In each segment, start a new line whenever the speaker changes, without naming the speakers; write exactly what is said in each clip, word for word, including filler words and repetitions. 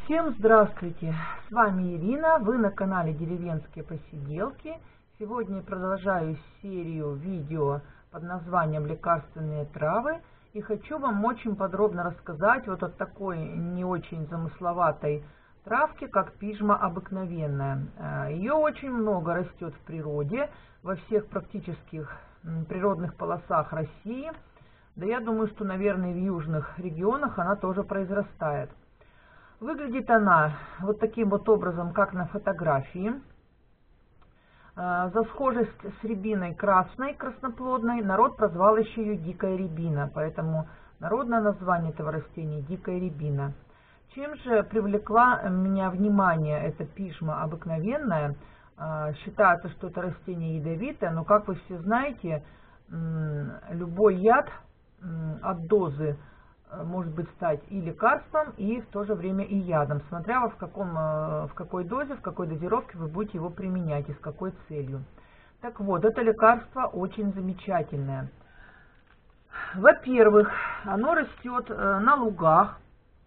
Всем здравствуйте! С вами Ирина, вы на канале Деревенские посиделки. Сегодня я продолжаю серию видео под названием «Лекарственные травы» и хочу вам очень подробно рассказать вот о такой не очень замысловатой травке, как пижма обыкновенная. Ее очень много растет в природе, во всех практических природных полосах России. Да я думаю, что, наверное, в южных регионах она тоже произрастает. Выглядит она вот таким вот образом, как на фотографии. За схожесть с рябиной красной, красноплодной, народ прозвал еще ее дикая рябина, поэтому народное название этого растения дикая рябина. Чем же привлекла меня внимание эта пижма обыкновенная? Считается, что это растение ядовитое, но, как вы все знаете, любой яд от дозы может быть стать и лекарством, и в то же время и ядом, смотря в, каком, в какой дозе, в какой дозировке вы будете его применять и с какой целью. Так вот, это лекарство очень замечательное. Во-первых, оно растет на лугах,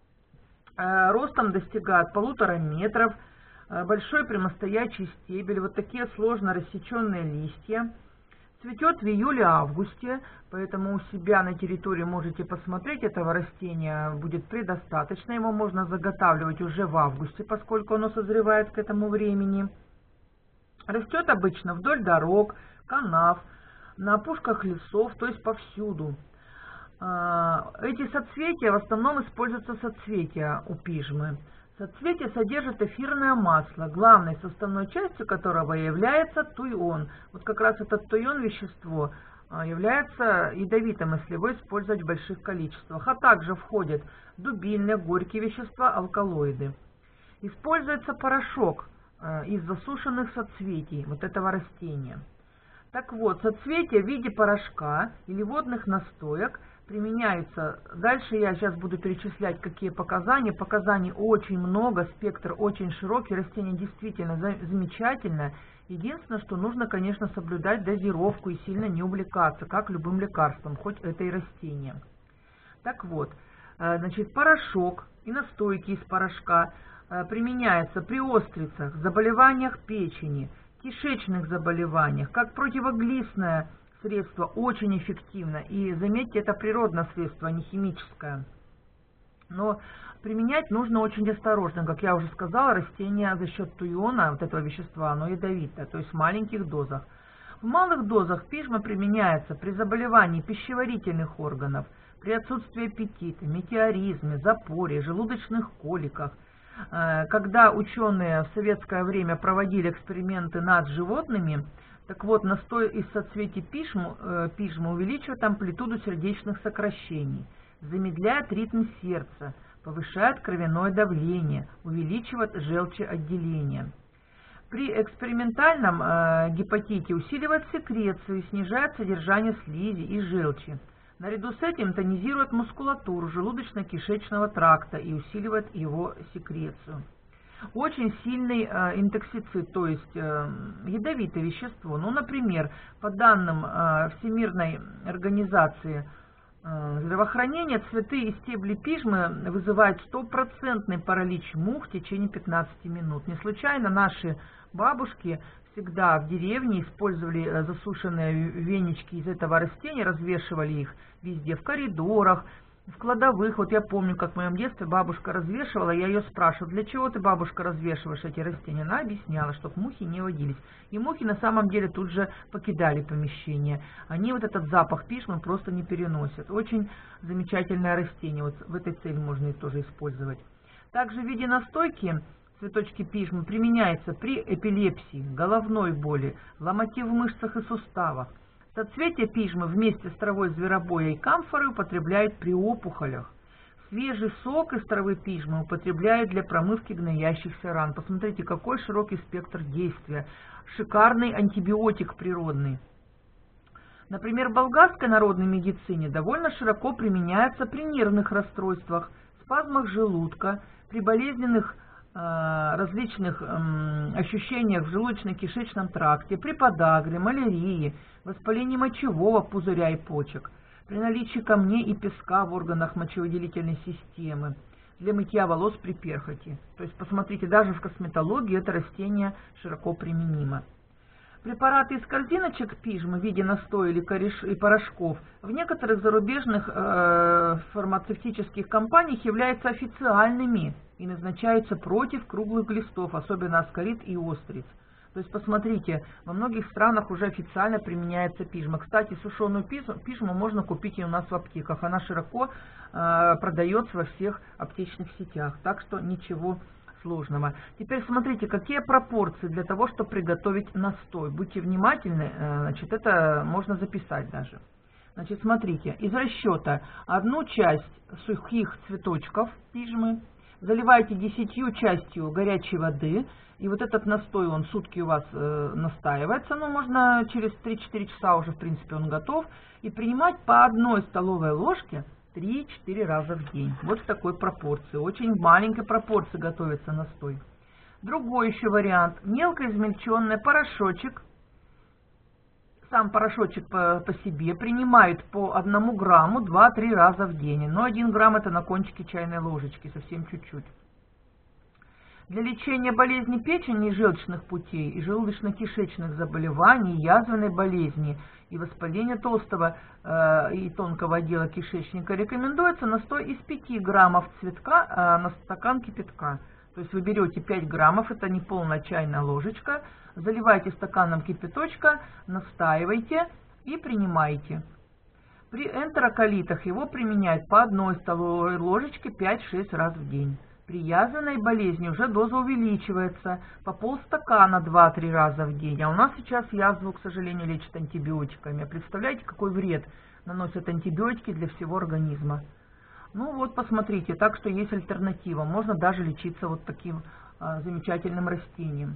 ростом достигает полутора метров, большой прямостоячий стебель, вот такие сложно рассеченные листья. Цветет в июле-августе, поэтому у себя на территории можете посмотреть, этого растения будет предостаточно. Его можно заготавливать уже в августе, поскольку оно созревает к этому времени. Растет обычно вдоль дорог, канав, на опушках лесов, то есть повсюду. Эти соцветия в основном используются соцветия у пижмы. Соцветие содержит эфирное масло, главной составной частью которого является туйон. Вот как раз этот туйон вещество является ядовитым, если его использовать в больших количествах. А также входят дубильные, горькие вещества, алкалоиды. Используется порошок из засушенных соцветий вот этого растения. Так вот, соцветия в виде порошка или водных настоек применяются. Дальше я сейчас буду перечислять, какие показания. Показаний очень много, спектр очень широкий, растение действительно замечательное. Единственное, что нужно, конечно, соблюдать дозировку и сильно не увлекаться, как любым лекарством, хоть это и растение. Так вот, значит, порошок и настойки из порошка применяются при острицах, заболеваниях печени, кишечных заболеваниях, как противоглистное средство, очень эффективно. И заметьте, это природное средство, а не химическое. Но применять нужно очень осторожно. Как я уже сказала, растение за счет туйона, вот этого вещества, оно ядовитое, то есть в маленьких дозах. В малых дозах пижма применяется при заболевании пищеварительных органов, при отсутствии аппетита, метеоризме, запоре, желудочных коликах. Когда ученые в советское время проводили эксперименты над животными, так вот, настой из соцветий пижмы, э, пижмы увеличивает амплитуду сердечных сокращений, замедляет ритм сердца, повышает кровяное давление, увеличивает желчеотделение. При экспериментальном э, гепатите усиливает секрецию, снижает содержание слизи и желчи. Наряду с этим тонизирует мускулатуру желудочно-кишечного тракта и усиливает его секрецию. Очень сильный э, интоксицид, то есть э, ядовитое вещество. Ну, например, по данным э, Всемирной организации э, здравоохранения, цветы и стебли пижмы вызывают стопроцентный паралич мух в течение пятнадцати минут. Не случайно наши бабушки всегда в деревне использовали засушенные венички из этого растения, развешивали их везде, в коридорах, в кладовых. Вот я помню, как в моем детстве бабушка развешивала, я ее спрашивала, для чего ты, бабушка, развешиваешь эти растения? Она объясняла, чтобы мухи не водились. И мухи на самом деле тут же покидали помещение. Они вот этот запах пижмы просто не переносят. Очень замечательное растение, вот в этой цели можно и тоже использовать. Также в виде настойки цветочки пижмы применяются при эпилепсии, головной боли, ломоте в мышцах и суставах. Соцветия пижмы вместе с травой зверобоя и камфоры употребляют при опухолях. Свежий сок из травы пижмы употребляют для промывки гноящихся ран. Посмотрите, какой широкий спектр действия. Шикарный антибиотик природный. Например, в болгарской народной медицине довольно широко применяется при нервных расстройствах, спазмах желудка, при болезненных различных э, ощущениях в желудочно-кишечном тракте, при подагре, малярии, воспалении мочевого пузыря и почек, при наличии камней и песка в органах мочевыделительной системы, для мытья волос при перхоти. То есть, посмотрите, даже в косметологии это растение широко применимо. Препараты из корзиночек пижмы в виде настоя или кореш и порошков в некоторых зарубежных э, фармацевтических компаниях являются официальными и назначаются против круглых глистов, особенно аскарид и остриц. То есть, посмотрите, во многих странах уже официально применяется пижма. Кстати, сушеную пижму можно купить и у нас в аптеках. Она широко э, продается во всех аптечных сетях, так что ничего сложного. Теперь смотрите, какие пропорции для того, чтобы приготовить настой. Будьте внимательны, э, значит, это можно записать даже. Значит, смотрите, из расчета одну часть сухих цветочков пижмы заливайте десятью частью горячей воды. И вот этот настой, он сутки у вас э, настаивается, но можно через три-четыре часа уже, в принципе, он готов. И принимать по одной столовой ложке три-четыре раза в день. Вот в такой пропорции. Очень маленькой пропорции готовится настой. Другой еще вариант. Мелко измельченный порошочек. Сам порошочек по, по себе принимают по одному грамму два-три раза в день. Но один грамм это на кончике чайной ложечки, совсем чуть-чуть. Для лечения болезней печени и желчных путей, и желудочно-кишечных заболеваний, язвенной болезни и воспаления толстого э, и тонкого отдела кишечника рекомендуется настой из пяти граммов цветка э, на стакан кипятка. То есть вы берете пять граммов, это не полная чайная ложечка, заливаете стаканом кипяточка, настаиваете и принимаете. При энтероколитах его применяют по одной столовой ложечке пять-шесть раз в день. При язвенной болезни уже доза увеличивается по полстакана два-три раза в день. А у нас сейчас язву, к сожалению, лечат антибиотиками. Представляете, какой вред наносят антибиотики для всего организма? Ну вот, посмотрите, так что есть альтернатива. Можно даже лечиться вот таким а, замечательным растением.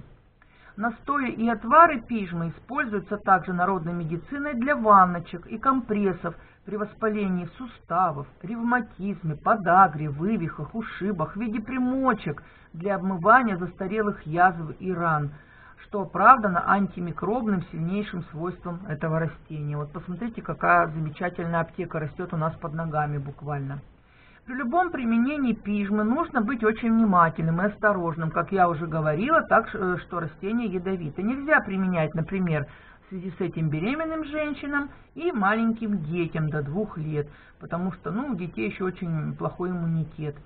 Настои и отвары пижмы используются также народной медициной для ванночек и компрессов при воспалении суставов, ревматизме, подагре, вывихах, ушибах, в виде примочек для обмывания застарелых язв и ран, что оправдано антимикробным сильнейшим свойством этого растения. Вот посмотрите, какая замечательная аптека растет у нас под ногами буквально. При любом применении пижмы нужно быть очень внимательным и осторожным, как я уже говорила, так что растение ядовито. Нельзя применять, например, в связи с этим беременным женщинам и маленьким детям до двух лет, потому что ну, у детей еще очень плохой иммунитет.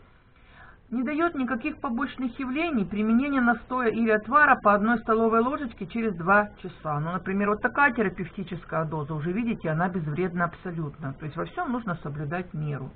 Не дает никаких побочных явлений применение настоя или отвара по одной столовой ложечке через два часа. Ну, например, вот такая терапевтическая доза, уже видите, она безвредна абсолютно. То есть во всем нужно соблюдать меру.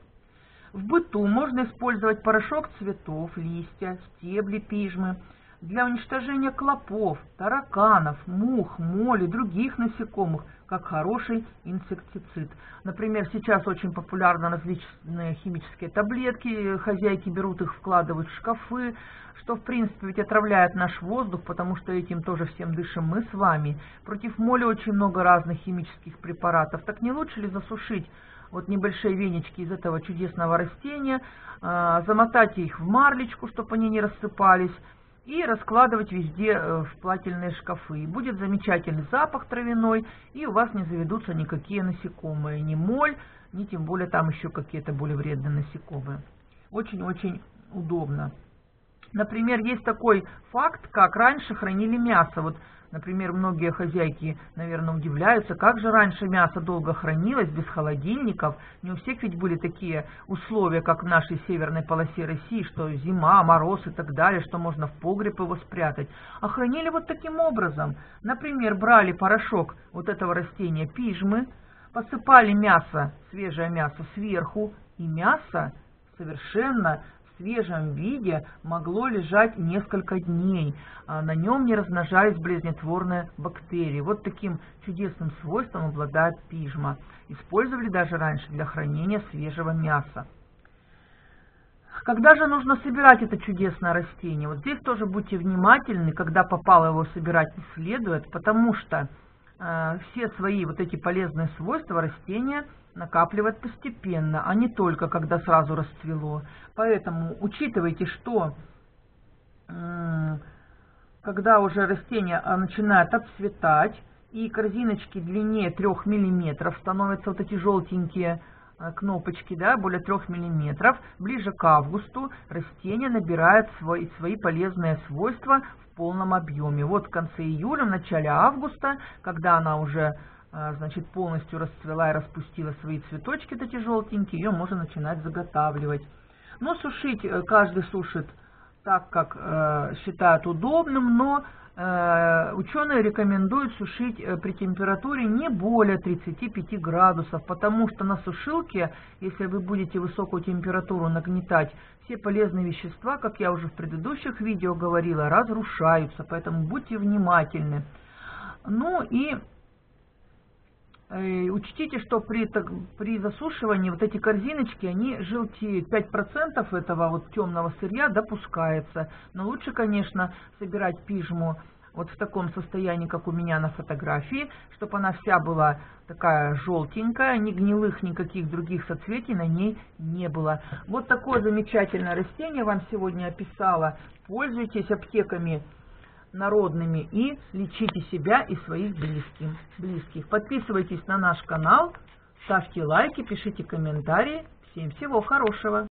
В быту можно использовать порошок цветов, листья, стебли пижмы для уничтожения клопов, тараканов, мух, моли, других насекомых, как хороший инсектицид. Например, сейчас очень популярны различные химические таблетки, хозяйки берут их, вкладывают в шкафы, что в принципе ведь отравляет наш воздух, потому что этим тоже всем дышим мы с вами. Против моли очень много разных химических препаратов. Так не лучше ли засушить вот небольшие венички из этого чудесного растения, замотать их в марлечку, чтобы они не рассыпались, и раскладывать везде в плательные шкафы. И будет замечательный запах травяной, и у вас не заведутся никакие насекомые, ни моль, ни тем более там еще какие-то более вредные насекомые. Очень-очень удобно. Например, есть такой факт, как раньше хранили мясо. Вот, например, многие хозяйки, наверное, удивляются, как же раньше мясо долго хранилось без холодильников. Не у всех ведь были такие условия, как в нашей северной полосе России, что зима, мороз и так далее, что можно в погреб его спрятать. А хранили вот таким образом. Например, брали порошок вот этого растения пижмы, посыпали мясо, свежее мясо сверху, и мясо совершенно в свежем виде могло лежать несколько дней, а на нем не размножались болезнетворные бактерии. Вот таким чудесным свойством обладает пижма. Использовали даже раньше для хранения свежего мяса. Когда же нужно собирать это чудесное растение? Вот здесь тоже будьте внимательны, когда попало его собирать не следует, потому что э, все свои вот эти полезные свойства растения накапливает постепенно, а не только когда сразу расцвело. Поэтому учитывайте, что э, когда уже растение начинает отцветать и корзиночки длиннее трех миллиметров становятся вот эти желтенькие, кнопочки, да, более трёх миллиметров. Ближе к августу растение набирает свои, свои полезные свойства в полном объеме. Вот в конце июля, в начале августа, когда она уже, значит, полностью расцвела и распустила свои цветочки, такие желтенькие, ее можно начинать заготавливать. Но сушить каждый сушит так, как э, считает удобным, но э, ученые рекомендуют сушить при температуре не более тридцати пяти градусов, потому что на сушилке, если вы будете высокую температуру нагнетать, все полезные вещества, как я уже в предыдущих видео говорила, разрушаются, поэтому будьте внимательны. Ну и учтите, что при, при засушивании вот эти корзиночки, они желтеют. пять процентов этого вот темного сырья допускается. Но лучше, конечно, собирать пижму вот в таком состоянии, как у меня на фотографии, чтобы она вся была такая желтенькая, ни гнилых, никаких других соцветий на ней не было. Вот такое замечательное растение вам сегодня описала. Пользуйтесь аптеками народными и лечите себя и своих близких. близких. Подписывайтесь на наш канал, ставьте лайки, пишите комментарии. Всем всего хорошего!